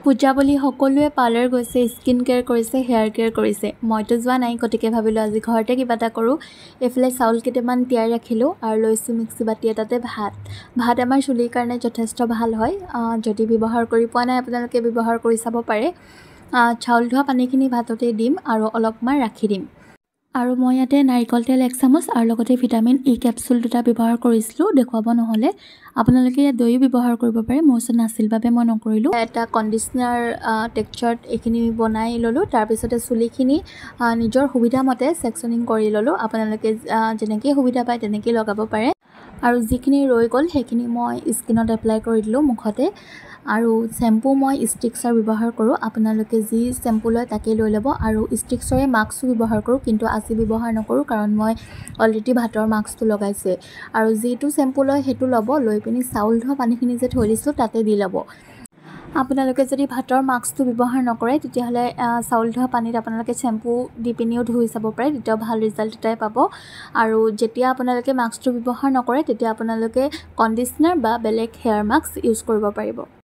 পূজা বুলি সকলোৱে পাৰ্লাৰ গৈছে, স্কিন কেয়াৰ কৰিছে, হেয়াৰ কেয়াৰ কৰিছে। মইতো যোৱা নাই, গতিকে ভাবিলোঁ আজি ঘৰতে কিবা এটা কৰোঁ। এইফালে চাউল কেইটামান তিয়াই ৰাখিলোঁ আৰু লৈছোঁ মিক্সি বাতি এটাতে ভাত আমাৰ চুলিৰ কাৰণে যথেষ্ট ভাল হয়। যদি ব্যৱহাৰ কৰি পোৱা নাই আপোনালোকে ব্যৱহাৰ কৰি চাব পাৰে। চাউল ধোৱা পানীখিনি ভাততে দিম আৰু অলপমান ৰাখি দিম। আৰু মই ইয়াতে নাৰিকল তেল 1 চামুচ আৰু লগতে ভিটামিন ই কেপচুল 2টা ব্যৱহাৰ কৰিছিলোঁ, দেখুৱাব নহ'লে। আপোনালোকে ইয়াত দৈও ব্যৱহাৰ কৰিব পাৰে, মোৰ ওচৰত নাছিল বাবে মই নকৰিলোঁ। এটা কণ্ডিচনাৰ টেক্সচাৰত এইখিনি বনাই ল'লোঁ। তাৰপিছতে চুলিখিনি নিজৰ সুবিধা মতে ছেকশ্যনিং কৰি ল'লোঁ। আপোনালোকে যেনেকৈ সুবিধা পায় তেনেকৈ লগাব পাৰে। আৰু যিখিনি ৰৈ গ'ল সেইখিনি মই স্কিনত এপ্লাই কৰি দিলোঁ মুখতে। আৰু শ্বেম্পু মই ষ্টিক্সৰ ব্যৱহাৰ কৰোঁ। আপোনালোকে যি শ্বেম্পু লয় তাকেই লৈ ল'ব। আৰু ষ্টিক্সৰে মাস্কো ব্যৱহাৰ কৰোঁ, কিন্তু আজি ব্যৱহাৰ নকৰোঁ কাৰণ মই অলৰেডি ভাতৰ মাস্কটো লগাইছে। আৰু যিটো শ্বেম্পু লয় সেইটো ল'ব, লৈ পিনি চাউল ধোৱা পানীখিনি যে থৈ দিছোঁ তাতে দি ল'ব। আপোনালোকে যদি ভাতৰ মাস্কটো ব্যৱহাৰ নকৰে তেতিয়াহ'লে চাউল ধোৱা পানীত আপোনালোকে শ্বেম্পু দি পিনিও ধুই চাব পাৰে, তেতিয়াও ভাল ৰিজাল্ট এটাই পাব। আৰু যেতিয়া আপোনালোকে মাস্কটো ব্যৱহাৰ নকৰে তেতিয়া আপোনালোকে কণ্ডিচনাৰ বা বেলেগ হেয়াৰ মাস্ক ইউজ কৰিব পাৰিব।